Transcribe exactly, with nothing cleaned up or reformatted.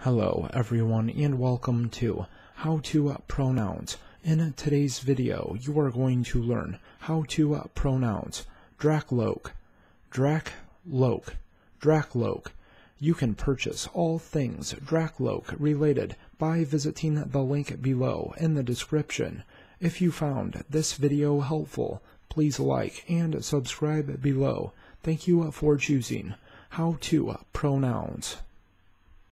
Hello everyone and welcome to How to Pronounce. In today's video you are going to learn how to pronounce Drakloak, Drakloak, Drakloak. You can purchase all things Drakloak related by visiting the link below in the description. If you found this video helpful, please like and subscribe below. Thank you for choosing How to Pronounce.